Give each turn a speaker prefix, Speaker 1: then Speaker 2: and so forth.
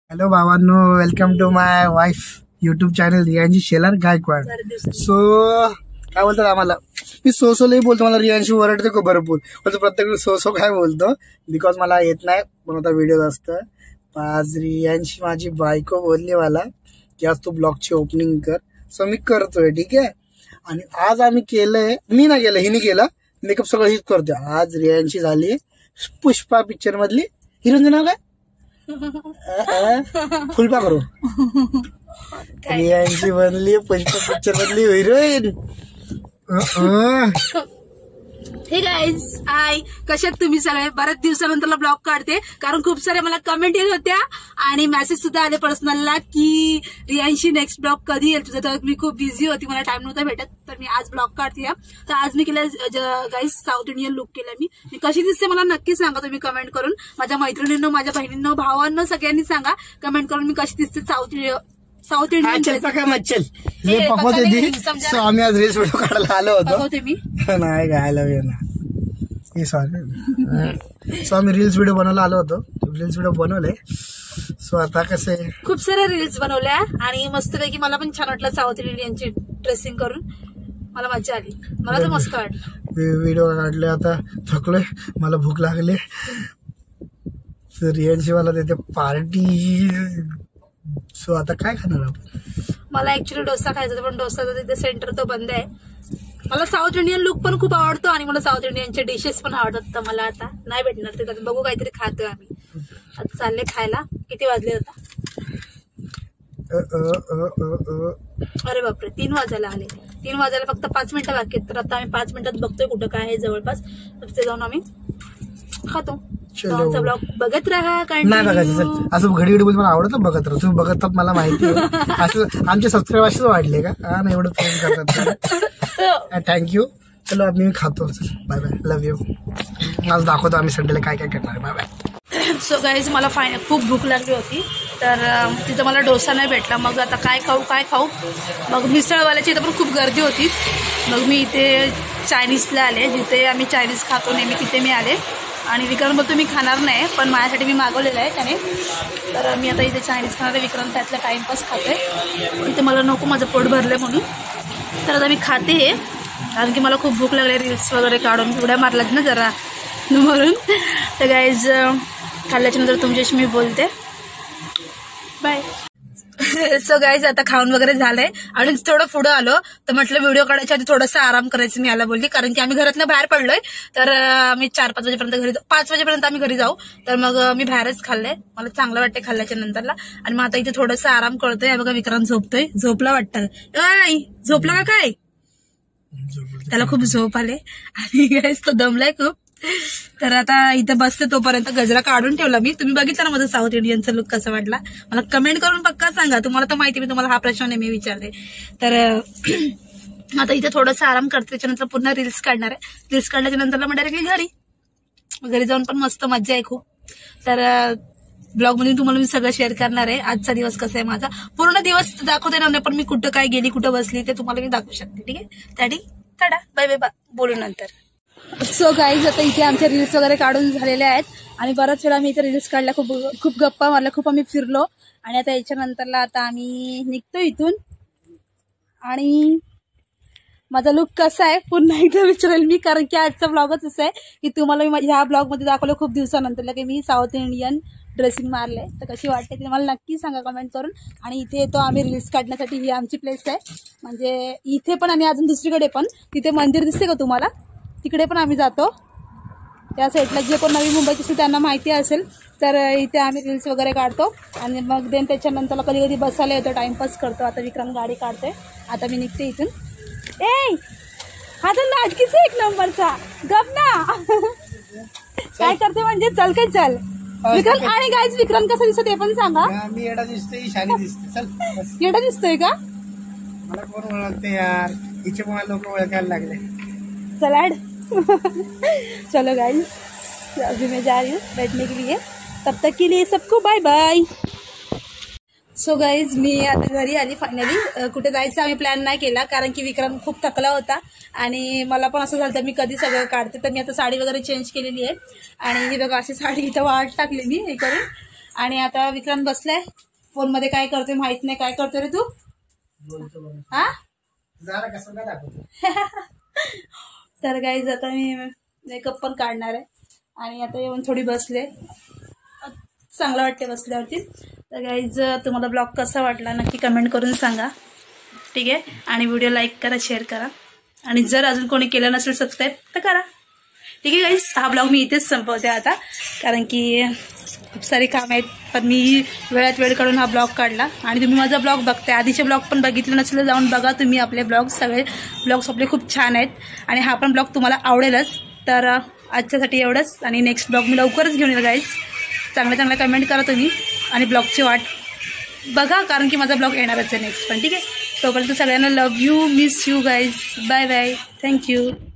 Speaker 1: Hello भावांनो, welcome to my wife YouTube channel Riyanshi Shelar Gaikwad. So काय बोलतात आम्हाला, मी सो लई बोलतो, मला रियांशी ओरडते खूप भरपूर, पण प्रत्येक सो काय बोलतो बिकॉज मला येत नाही बनवता व्हिडिओ असतं. आज रियांशी माझी बायको बोलली मला की आज तू ब्लॉगची ओपनिंग कर. सो मी करतोय, ठीक आहे. आणि आज आम्ही केलंय, मी नाही केलं, हिने केलं, मेकअप सगळं हीच करतोय. आज रियांशी झाली पुष्पा पिक्चर मधली हिरोईनचं नाव काय, फुलपा करू. रियांशी बनली पुष्पा पिक्चर मधली हिरोईन.
Speaker 2: हे गाईज, हाय, कशात तुम्ही सगळे? बऱ्याच दिवसानंतर ब्लॉग काढते कारण खूप सारे मला कमेंट येत होत्या आणि मेसेज सुद्धा आले पर्सनलला की रियांशी नेक्स्ट ब्लॉग कधी येईल तुझं. तर मी खूप बिझी होती, मला टाइम नव्हता भेटत, तर मी आज ब्लॉग काढते. तर आज मी केलं गाईज साऊथ इंडियन लुक केलं मी कशी दिसते मला नक्की सांगा तुम्ही कमेंट करून. माझ्या मैत्रिणींनो, माझ्या बहिणींनो, भावांनो सगळ्यांनी सांगा कमेंट करून मी कशी दिसते साऊथ इंडियन.
Speaker 1: आम्ही आज रील्स व्हिडिओ काढायला आलो होतो.
Speaker 2: मी
Speaker 1: नाही गायला ना, सॉरी. सो आम्ही रील्स व्हिडिओ बनवायला आलो होतो, रील्स व्हिडिओ बनवले. सो आता कसे
Speaker 2: खूप साऱ्या रील्स बनवल्या आणि मस्तपैकी मला पण छान वाटलं साऊथ इंडियनची ड्रेसिंग करून, मला मजा आली, मला तर मस्त वाटलं.
Speaker 1: व्हिडिओ काढले, आता थकलोय, मला भूक लागली. रियांशी मला देते पार्टी. सो आता काय खाणार आपण?
Speaker 2: मला ऍक्च्युली डोसा खायचा होता, पण डोसाचा तिथे सेंटर तो बंद आहे. मला साऊथ इंडियन लुक पण खूप आवडतो आणि मला साऊथ इंडियनचे डिशेस पण आवडतात. तर मला आता नाही भेटणार ते, बघू काहीतरी खातोय आम्ही. आता चालले खायला. किती वाजले आता? अरे बापरे, 3 वाजायला आले. 3 वाजायला फक्त 5 मिनिटं बाकी आहेत. तर आता आम्ही 5 मिनिटात बघतोय कुठं काय आहे जवळपास, तिथे जाऊन आम्ही खातो. ब्लॉग बघत राहा.
Speaker 1: नाही बघायचं असं घडी घडी मला आवडतं बघत राहा. तुम्ही बघतात मला माहिती आहे. असं आमचे सबस्क्राईब असेच वाढले का? नाही, एवढं प्रेम करतात. थँक्यू. चलो आम्ही खातो. Bye bye, love you. आज दाखवतो आम्ही संडेला काय काय करणार. Bye bye.
Speaker 2: सो गाईज, मला खूप भूक लागली होती, तर तिथं मला डोसा नाही भेटला. मग आता काय खाऊ. मग मिसळवाल्याची इथं पण खूप गर्दी होती. मग मी इथे चायनीजला आले, जिथे आम्ही चायनीज खातो नेहमी, तिथे मी आले. आणि विक्रम बोलतो मी खाणार नाही, पण माझ्यासाठी मी मागवलेलं आहे त्याने. तर मी आता इथे चायनीज खाणार आहे. विक्रम त्यातला टाइमपास खातोय, इथे मला नको, माझं पोट भरलंय म्हणून. तर आता मी खाते हे, कारण की मला खूप भूक लागली. रील्स वगैरे काढून उड्या मारलात ना जरा म्हणून. तर गाईज, खाल्ल्याच्या नंतर तुमच्याशी मी बोलते. बाय. सो गाईज, आता खाऊन वगैरे झालंय आणि थोडं पुढं आलो, तर म्हटलं व्हिडिओ काढायच्या आधी थोडासा आराम करायचं मी याला बोलली, कारण की आम्ही घरातनं बाहेर पडलोय. तर आम्ही 4-5 वाजेपर्यंत घरी जाऊ, 5 वाजेपर्यंत आम्ही घरी जाऊ. तर मग मी बाहेरच खाल्लंय, मला चांगलं वाटतंय खाल्ल्याच्या नंतरला. आणि मग आता इथे थोडंसं आराम करतोय. बघा विक्रांत झोपतोय, झोपला वाटतं. झोपला का काय? त्याला खूप झोप आले आणि गाईज तो दमलाय खूप. तर आता इथं बसते, तोपर्यंत गजरा काढून ठेवला मी. तुम्ही बघितलं ना माझं साऊथ इंडियनचा लुक कसा वाटला? मला कमेंट करून पक्का सांगा. तुम्हाला तर माहिती, मी तुम्हाला हा प्रश्न नेहमी विचारते. तर आता इथे थोडंसं आराम करते, त्याच्यानंतर पुन्हा रील्स काढणार आहे. रील्स काढल्याच्या नंतर मग डायरेक्टली घरी जाऊन पण मस्त मजा आहे खूप. तर ब्लॉग मध्ये तुम्हाला मी सगळं शेअर करणार आहे. आजचा दिवस कसा आहे माझा, पूर्ण दिवस दाखवता येणार नाही, पण मी कुठं काय गेली, कुठं बसली ते तुम्हाला मी दाखवू शकते. ठीक आहे, त्यासाठी टाटा, बाय बाय, बोलू नंतर. सो गाईज, आता इथे आमच्या रील्स वगैरे काढून झालेल्या आहेत आणि बराच वेळा आम्ही इथे रील्स काढल्या, खूप गप्पा मारल्या, खूप आम्ही फिरलो. आणि आता याच्यानंतरला आता आम्ही निघतो इथून. आणि माझा लुक कसा आहे पुन्हा एकदा विचारेल मी, कारण की आजचा ब्लॉगच असं आहे की तुम्हाला मी ह्या ब्लॉगमध्ये दाखवलं खूप दिवसानंतर की मी साऊथ इंडियन ड्रेसिंग मारले. तर कशी वाटते ते मला नक्की सांगा कमेंट करून. आणि इथे येतो आम्ही रील्स काढण्यासाठी, ही आमची प्लेस आहे. म्हणजे इथे पण आणि अजून दुसरीकडे पण, तिथे मंदिर दिसते का तुम्हाला, तिकडे पण आम्ही जातो. त्या साईडला जे कोण नवी मुंबईची असेल त्यांना माहिती असेल, तर इथे आम्ही रील्स वगैरे काढतो. आणि मग देन त्याच्यानंतर कधी कधी बसायला येतो, टाइमपास करतो. आता विक्रम गाडी काढतोय, आता मी निघते इथून. हा तर लाडकीच एक नंबरचा गप ना. काय करते म्हणजे, चल काय चल विक्रम. आणि गाईज, विक्रम कसा दिसतो ते पण सांगा.
Speaker 1: मी येडा दिसतोय, शानी दिसते. चल,
Speaker 2: येडा दिसतोय का?
Speaker 1: मला कोण ओळखते यार, हिचे मला लोक ओळखायला लागले.
Speaker 2: सलाड. चलो गाइस, अभी मैं जा रही हूँ बैठने के लिए. तब तक के लिए सबको बाय बाय. सो गाईज, मी आता घरी आली फायनली. कुठे जायचं आम्ही प्लॅन नाही केला, कारण की विक्रम खूप थकला होता आणि मला पण असं झालं तर मी कधी सगळं काढते. तर मी आता साडी वगैरे चेंज केलेली आहे आणि ही बघा अशी साडी इथं वाट टाकली मी हे करून. आणि आता विक्रांत बसलाय फोनमध्ये. काय करतोय माहित नाही. काय करतोय रे तू? हा
Speaker 1: कसं काय दाखवतो.
Speaker 2: तर गाईज आता मी मेकअप पण काढणार आहे आणि आता येऊन थोडी बसले. चांगलं वाटते बसल्यावरती. तर गाईज तुम्हाला ब्लॉग कसा वाटला नक्की कमेंट करून सांगा. ठीक आहे. आणि व्हिडिओ लाईक करा, शेअर करा आणि जर अजून कोणी केलं नसेल सबस्क्राईब तर करा. ठीक आहे गाईज. हा ब्लॉग मी इथेच संपवते आता, कारण की खूप सारी कामं आहेत. पण मी वेळात वेळ काढून हा ब्लॉग काढला आणि तुम्ही माझा ब्लॉग बघताय. आधीचे ब्लॉग पण बघितले नसेल जाऊन बघा तुम्ही आपले ब्लॉग. सगळे ब्लॉग्स आपले खूप छान आहेत आणि हा पण ब्लॉग तुम्हाला आवडेलच. तर आजच्यासाठी एवढंच आणि नेक्स्ट ब्लॉग मी लवकरच घेऊन येईल गाईज. चांगल्या कमेंट करा तुम्ही आणि ब्लॉगची वाट बघा, कारण की माझा ब्लॉग येणारच आहे नेक्स्ट पण. ठीक आहे. तोपर्यंत सगळ्यांना love you, miss you guys. Bye bye. Thank you.